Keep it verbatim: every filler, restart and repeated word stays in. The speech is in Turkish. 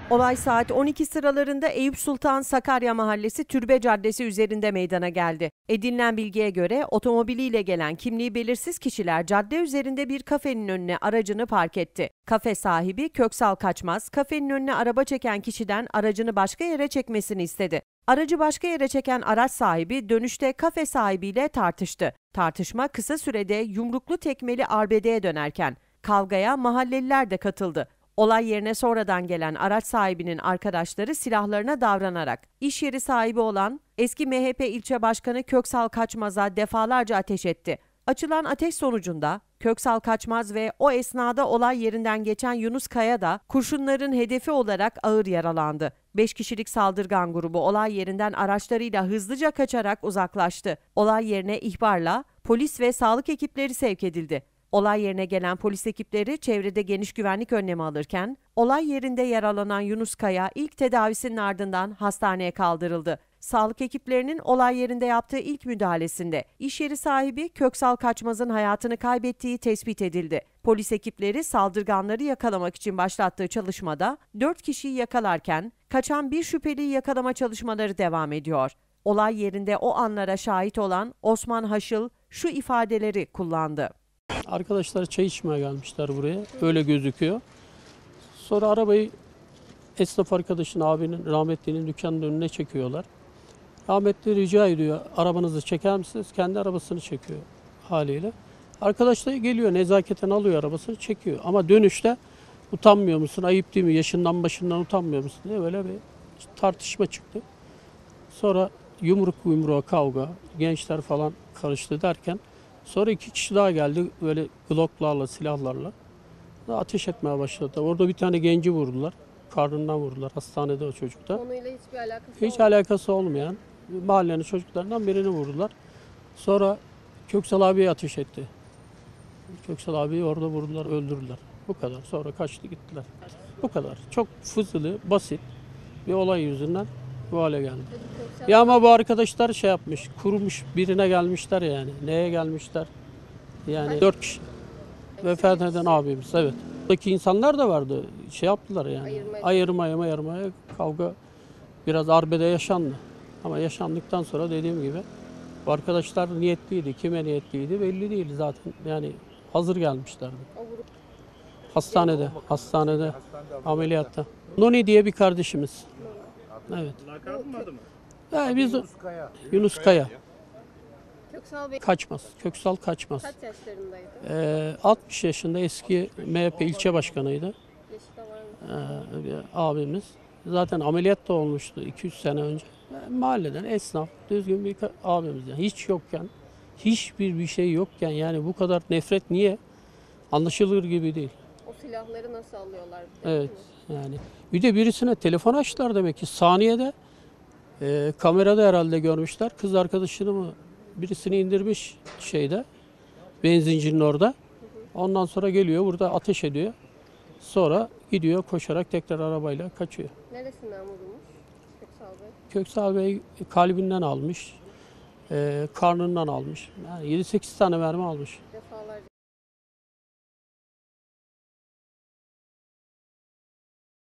Olay saat on iki sıralarında Eyüp Sultan Sakarya Mahallesi Türbe Caddesi üzerinde meydana geldi. Edinilen bilgiye göre otomobiliyle gelen kimliği belirsiz kişiler cadde üzerinde bir kafenin önüne aracını park etti. Kafe sahibi Köksal Kaçmaz, kafenin önüne araba çeken kişiden aracını başka yere çekmesini istedi. Aracı başka yere çeken araç sahibi dönüşte kafe sahibiyle tartıştı. Tartışma kısa sürede yumruklu tekmeli arbedeye dönerken kavgaya mahalleliler de katıldı. Olay yerine sonradan gelen araç sahibinin arkadaşları silahlarına davranarak iş yeri sahibi olan eski M H P ilçe başkanı Köksal Kaçmaz'a defalarca ateş etti. Açılan ateş sonucunda Köksal Kaçmaz ve o esnada olay yerinden geçen Yunus Kaya da kurşunların hedefi olarak ağır yaralandı. beş kişilik saldırgan grubu olay yerinden araçlarıyla hızlıca kaçarak uzaklaştı. Olay yerine ihbarla polis ve sağlık ekipleri sevk edildi. Olay yerine gelen polis ekipleri çevrede geniş güvenlik önlemi alırken, olay yerinde yaralanan Yunus Kaya ilk tedavisinin ardından hastaneye kaldırıldı. Sağlık ekiplerinin olay yerinde yaptığı ilk müdahalesinde iş yeri sahibi Köksal Kaçmaz'ın hayatını kaybettiği tespit edildi. Polis ekipleri saldırganları yakalamak için başlattığı çalışmada dört kişiyi yakalarken kaçan bir şüpheliyi yakalama çalışmaları devam ediyor. Olay yerinde o anlara şahit olan Osman Haşıl şu ifadeleri kullandı. Arkadaşlar çay içmeye gelmişler buraya. Öyle gözüküyor. Sonra arabayı esnaf arkadaşın, abinin, rahmetlinin dükkanının önüne çekiyorlar. Rahmetli rica ediyor, arabanızı çeker misiniz? Kendi arabasını çekiyor haliyle. Arkadaş da geliyor, nezaketen alıyor arabasını, çekiyor. Ama dönüşte utanmıyor musun, ayıp değil mi, yaşından başından utanmıyor musun diye böyle bir tartışma çıktı. Sonra yumruk yumruğa kavga, gençler falan karıştı derken sonra iki kişi daha geldi böyle glocklarla, silahlarla ateş etmeye başladılar. Orada bir tane genci vurdular. Karnından vurdular. Hastanede o çocuk da. Konuyla hiçbir alakası Hiç olmayan. alakası olmayan mahallenin çocuklarından birini vurdular. Sonra Köksal abiye ateş etti. Köksal abiyi orada vurdular, öldürdüler. Bu kadar. Sonra kaçtı gittiler. Bu kadar. Çok fızılı, basit bir olay yüzünden bu hale geldi. Ya ama bu arkadaşlar şey yapmış, kurmuş birine gelmişler yani. Neye gelmişler? Yani dört kişi. Vefat eden abimiz, evet. Buradaki insanlar da vardı, şey yaptılar yani. Ayırmaya. Ayırmaya, ayırmaya, kavga biraz arbede yaşandı. Ama yaşandıktan sonra dediğim gibi bu arkadaşlar niyetliydi, kime niyetliydi belli değil zaten. Yani hazır gelmişlerdi. Hastanede, hastanede, ameliyatta. Noni diye bir kardeşimiz. Evet. Yani biz Yunus Kaya. Yunus Kaya. Köksal Bey Kaçmaz. Köksal Kaçmaz. kaç yaşlarındaydı? Ee, altmış yaşında eski M H P ilçe başkanıydı. Yaşı da var mı? Ee, bir abimiz. Zaten ameliyat da olmuştu iki üç sene önce. Yani mahalleden esnaf, düzgün bir abimiz. Yani hiç yokken, hiçbir bir şey yokken yani bu kadar nefret niye? Anlaşılır gibi değil. O silahları nasıl alıyorlar? Evet yani. Bir de birisine telefon açtılar demek ki saniyede. E, kamerada herhalde görmüşler. Kız arkadaşını mı birisini indirmiş şeyde, benzincinin orada. Ondan sonra geliyor burada ateş ediyor. Sonra gidiyor koşarak tekrar arabayla kaçıyor. Neresinden vurulmuş Köksal Bey? Köksal Bey kalbinden almış, e, karnından almış. Yani yedi sekiz tane mermi almış.